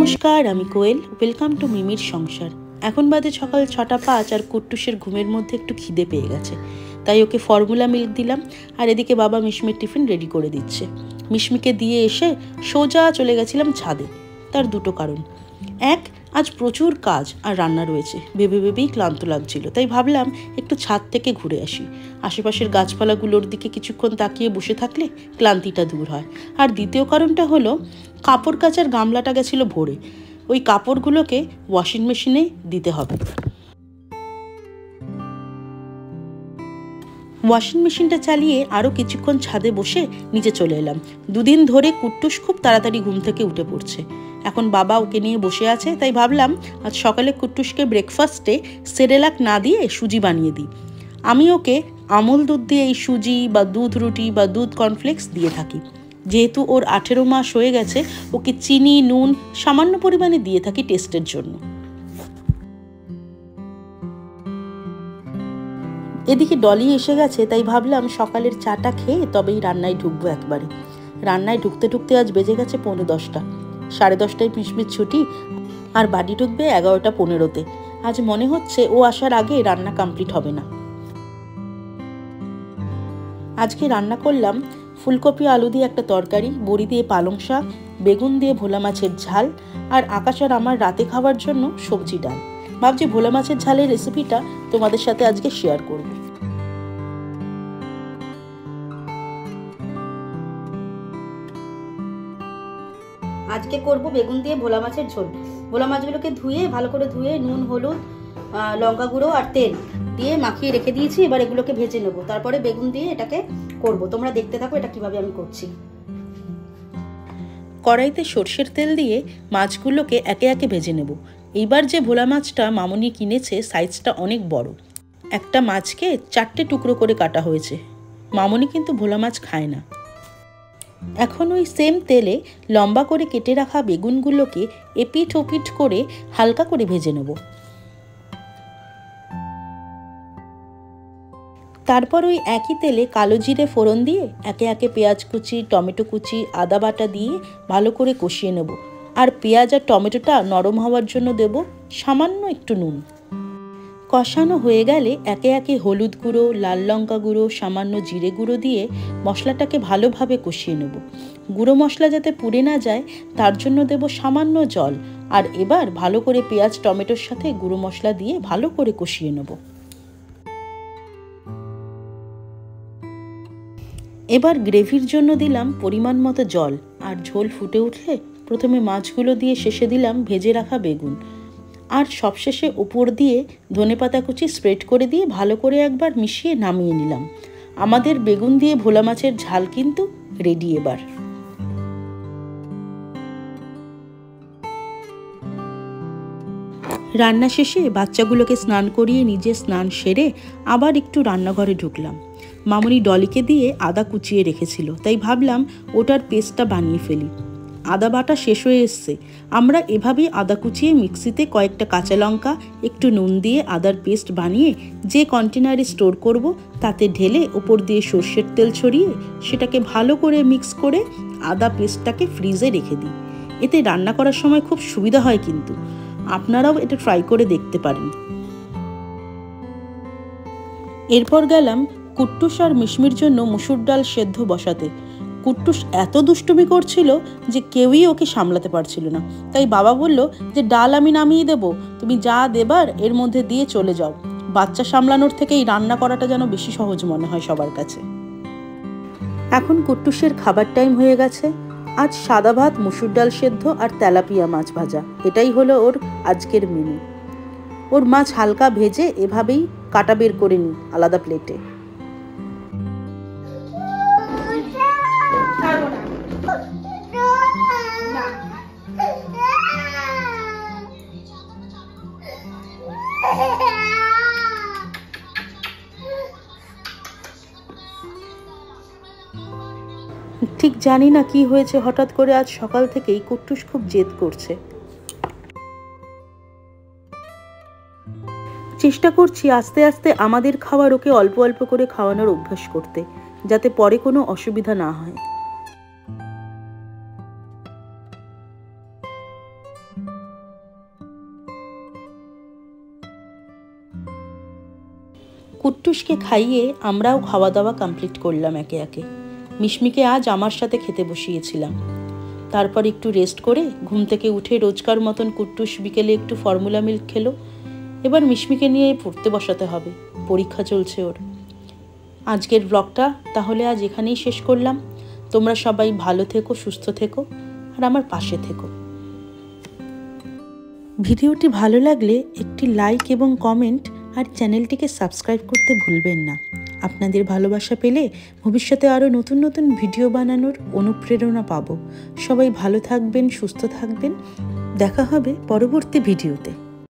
নমস্কার, আমি কোয়েল। Welcome to মিমির সংসার। এখন বাজে সকাল 6:05 আর কুট্টুসের ঘুমের মধ্যে একটু খিদে পেয়ে গেছে, তাই ওকে ফর্মুলা মিল্ক দিলাম। আর এদিকে বাবা মিশমির টিফিন রেডি করে দিচ্ছে। মিশমিকে দিয়ে এসে সোজা চলে গেছিলাম ছাদে। তার দুটো কারণ। এক, আজ প্রচুর কাজ আর রান্না রয়েছে, ভেবেই ক্লান্ত লাগছিল, তাই ভাবলাম একটু ছাদ থেকে ঘুরে আসি। আশেপাশের গাছপালাগুলোর দিকে কিছুক্ষণ তাকিয়ে বসে থাকলে ক্লান্তিটা দূর হয়। আর দ্বিতীয় কারণটা হলো, কাপড় কাচার গামলাটা গেছিলো ভরে, ওই কাপড়গুলোকে ওয়াশিং মেশিনে দিতে হবে। ওয়াশিং মেশিনটা চালিয়ে আরও কিছুক্ষণ ছাদে বসে নিচে চলে এলাম। দুদিন ধরে কুট্টুস খুব তাড়াতাড়ি ঘুম থেকে উঠে পড়ছে। এখন বাবা ওকে নিয়ে বসে আছে, তাই ভাবলাম আজ সকালে কুট্টুসকে ব্রেকফাস্টে সেরেলাক না দিয়ে সুজি বানিয়ে দিই। আমি ওকে আমুল দুধ দিয়ে এই সুজি বা দুধ রুটি বা দুধ কর্নফ্লেক্স দিয়ে থাকি। যেহেতু ওর 18 মাস হয়ে গেছে, ওকে চিনি নুন সামান্য পরিমাণে দিয়ে থাকি টেস্টের জন্য। এদিকে ডলি এসে গেছে, তাই ভাবলাম সকালের চাটা খেয়ে তবেই রান্নায় ঢুকবো একবারে। রান্নায় ঢুকতে ঢুকতে আজ বেজে গেছে 10:45। 10:30 মিশমির ছুটি, আর বাড়ি ঢুকবে 11:15। আজ মনে হচ্ছে ও আসার আগে রান্না কমপ্লিট হবে না। আজকে রান্না করলাম ফুলকপি আলু দিয়ে একটা তরকারি, বড়ি দিয়ে পালং শাক, বেগুন দিয়ে ভোলা মাছের ঝাল, আর আকাশ আর আমার রাতে খাওয়ার জন্য সবজি ডাল। ভাবছি ভোলা মাছের ঝালের রেসিপিটা তোমাদের সাথে আজকে শেয়ার করব। আজকে করব বেগুন দিয়ে ভোলা মাছের ঝোল। ভোলা মাছগুলোকে ধুয়ে ভালো করে ধুয়ে নুন হলুদ লঙ্কা গুঁড়ো আর তেল দিয়ে মাখিয়ে রেখে দিয়েছি। এবার এগুলোকে ভেজে নেব, তারপরে বেগুন দিয়ে এটাকে করব। তোমরা দেখতে থাকো এটা কিভাবে আমি করছি। কড়াইতে সর্ষের তেল দিয়ে মাছগুলোকে একে একে ভেজে নেব। এইবার যে ভোলা মাছটা মামনি কিনেছে সাইজটা অনেক বড়। একটা মাছকে 4টে টুকরো করে কাটা হয়েছে। মামনি কিন্তু ভোলা মাছ খায় না। এখন ওই সেম তেলে লম্বা করে কেটে রাখা বেগুনগুলোকে এপিঠ ওপিঠ করে হালকা করে ভেজে নেব। তারপর ওই একই তেলে কালো জিরে ফোড়ন দিয়ে একে একে পেঁয়াজ কুচি, টমেটো কুচি, আদা বাটা দিয়ে ভালো করে কষিয়ে নেব। আর পেঁয়াজ আর টমেটোটা নরম হওয়ার জন্য দেব সামান্য একটু নুন। কষানো হয়ে গেলে একে একে হলুদ গুঁড়ো, লাল লঙ্কা গুঁড়ো, সামান্য জিরে গুঁড়ো দিয়ে মশলাটাকে ভালোভাবে কষিয়ে নেব। গুঁড়ো মশলা যাতে পুড়ে না যায় তার জন্য দেব সামান্য জল। আর এবার ভালো করে পেঁয়াজ টমেটোর সাথে গুঁড়ো মশলা দিয়ে ভালো করে কষিয়ে নেব। এবার গ্রেভির জন্য দিলাম পরিমাণ মতো জল। আর ঝোল ফুটে উঠলে প্রথমে মাছগুলো দিয়ে শেষে দিলাম ভেজে রাখা বেগুন। আর সবশেষে উপর দিয়ে ধনেপাতা কুচি স্প্রেড করে দিয়ে ভালো করে একবার মিশিয়ে নামিয়ে নিলাম। আমাদের বেগুন দিয়ে ভোলা মাছের ঝাল কিন্তু রেডি। এবার রান্না শেষে বাচ্চাগুলোকে স্নান করিয়ে নিজে স্নান সেরে আবার একটু রান্নাঘরে ঢুকলাম। মামনি ডলিকে দিয়ে আদা কুচিয়ে রেখেছিল, তাই ভাবলাম ওটার পেস্টটা বানিয়ে ফেলি। আদা বাটা শেষ হয়ে এসছে। আমরা এভাবেই আদা কুচিয়ে মিক্সিতে কয়েকটা কাঁচা লঙ্কা একটু নুন দিয়ে আদার পেস্ট বানিয়ে যে কন্টেনারে স্টোর করব তাতে ঢেলে ওপর দিয়ে সর্ষের তেল ছড়িয়ে সেটাকে ভালো করে মিক্স করে আদা পেস্টটাকে ফ্রিজে রেখে দিই। এতে রান্না করার সময় খুব সুবিধা হয়, কিন্তু আপনারাও এটা ট্রাই করে দেখতে পারেন। এরপর গেলাম কুট্টুস আর মিশমির জন্য মুসুর ডাল সেদ্ধ বসাতে। কুট্টুস এত দুষ্টুমি করছিল যে কেউই ওকে সামলাতে পারছিল না, তাই বাবা বলল যে ডাল আমি নামিয়ে দেব, তুমি যা দেবার এর মধ্যে দিয়ে চলে যাও। বাচ্চা সামলানোর থেকে এই রান্না করাটা যেন বেশি সহজ মনে হয় সবার কাছে। এখন কুট্টুসের খাবার টাইম হয়ে গেছে। আজ সাদা ভাত, মুসুর ডাল সেদ্ধ আর তেলাপিয়া মাছ ভাজা, এটাই হলো ওর আজকের মেনু। ওর মাছ হালকা ভেজে এভাবেই কাটা বের করে নিই আলাদা প্লেটে। ঠিক জানি না কি হয়েছে, হঠাৎ করে আজ সকাল থেকেই কুট্টুস খুব জেদ করছে। চেষ্টা করছি আস্তে আস্তে আমাদের খাবার ওকে অল্প অল্প করে খাওয়ানোর অভ্যাস করতে, যাতে পরে কোনো অসুবিধা না হয়। কুট্টুসকে খাইয়ে আমরাও খাওয়া দাওয়া কমপ্লিট করলাম একে একে। মিশমিকে আজ আমার সাথে খেতে বসিয়েছিলাম। তারপর একটু রেস্ট করে ঘুম থেকে উঠে রোজকার মতন কুট্টুস বিকেলে একটু ফর্মুলা মিল্ক খেলো। এবার মিশমিকে নিয়ে পড়তে বসাতে হবে, পরীক্ষা চলছে ওর। আজকের ব্লগটা তাহলে আজ এখানেই শেষ করলাম। তোমরা সবাই ভালো থেকো, সুস্থ থেকো আর আমার পাশে থেকো। ভিডিওটি ভালো লাগলে একটি লাইক এবং কমেন্ট আর চ্যানেলটিকে সাবস্ক্রাইব করতে ভুলবেন না। আপনাদের ভালোবাসা পেলে ভবিষ্যতে আরও নতুন নতুন ভিডিও বানানোর অনুপ্রেরণা পাবো। সবাই ভালো থাকবেন, সুস্থ থাকবেন। দেখা হবে পরবর্তী ভিডিওতে।